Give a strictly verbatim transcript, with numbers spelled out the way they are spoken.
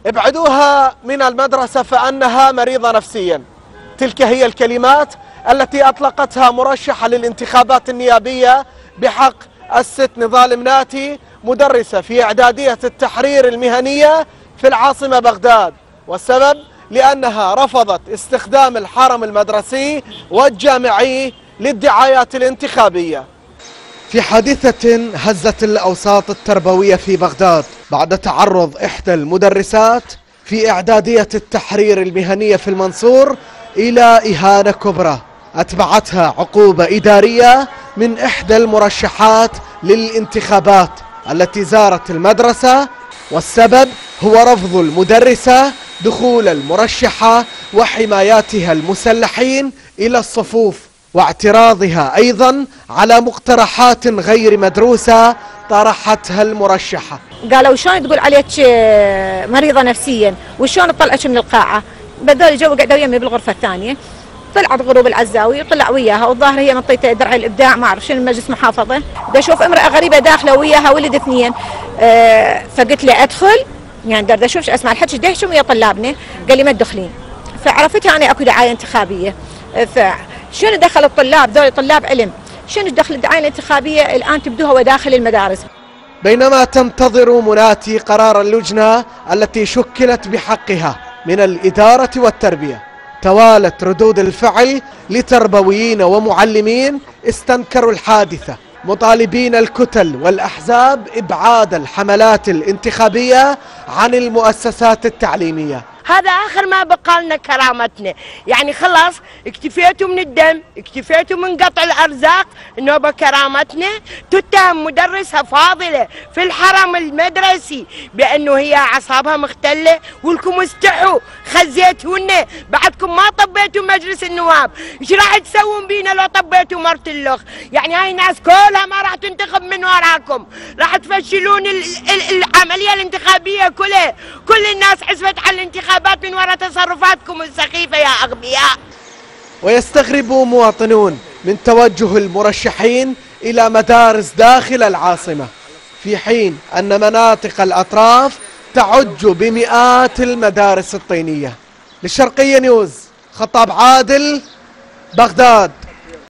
ابعدوها من المدرسة فأنها مريضة نفسيا. تلك هي الكلمات التي أطلقتها مرشحة للانتخابات النيابية بحق الست نضال مناتي، مدرسة في إعدادية التحرير المهنية في العاصمة بغداد، والسبب لأنها رفضت استخدام الحرم المدرسي والجامعي للدعايات الانتخابية. في حادثة هزت الأوساط التربوية في بغداد بعد تعرض إحدى المدرسات في إعدادية التحرير المهنية في المنصور إلى إهانة كبرى أتبعتها عقوبة إدارية من إحدى المرشحات للانتخابات التي زارت المدرسة، والسبب هو رفض المدرسة دخول المرشحة وحماياتها المسلحين إلى الصفوف، واعتراضها أيضا على مقترحات غير مدروسة طرحتها المرشحة. قالوا شلون تقول عليك مريضة نفسيا وشلون تطلعك من القاعة؟ بدل جو قعدوا يمي بالغرفة الثانية، طلعت غروب العزاوي طلع وياها، والظاهر هي منطقة درع الإبداع ما أعرف شنو مجلس محافظة، بدي أشوف امرأة غريبة داخلة وياها ولد اثنين، أه فقلت له أدخل يعني بدي أشوف أسمع الحكي ايش ويا طلابنا، قال لي ما تدخلين، فعرفتها أنا أكو دعاية انتخابية، فشنو دخل الطلاب ذول طلاب علم، شنو دخل الدعاية الانتخابية الآن تبدوها وداخل المدارس. بينما تنتظر مناتي قرار اللجنة التي شكلت بحقها من الإدارة والتربية، توالت ردود الفعل لتربويين ومعلمين استنكروا الحادثة، مطالبين الكتل والأحزاب إبعاد الحملات الانتخابية عن المؤسسات التعليمية. هذا آخر ما بقى لنا كرامتنا، يعني خلاص اكتفيتوا من الدم، اكتفيتوا من قطع الأرزاق، نوبة كرامتنا تتهم مدرسة فاضلة في الحرم المدرسي بأنه هي أعصابها مختلة، ولكم استحوا خزيتونا، بعدكم ما طبيتوا مجلس النواب، ايش راح تسوون بينا لو طبيتوا مرت اللخ؟ يعني هاي الناس كلها ما راح تنتخب من وراكم، راح تفشلون العملية الانتخابية كلها، كل الناس حسبت على الانتخابات من وراء تصرفاتكم السخيفة يا أغبياء. ويستغرب مواطنون من توجه المرشحين إلى مدارس داخل العاصمة، في حين أن مناطق الأطراف تعج بمئات المدارس الطينية. للشرقية نيوز، خطاب عادل، بغداد.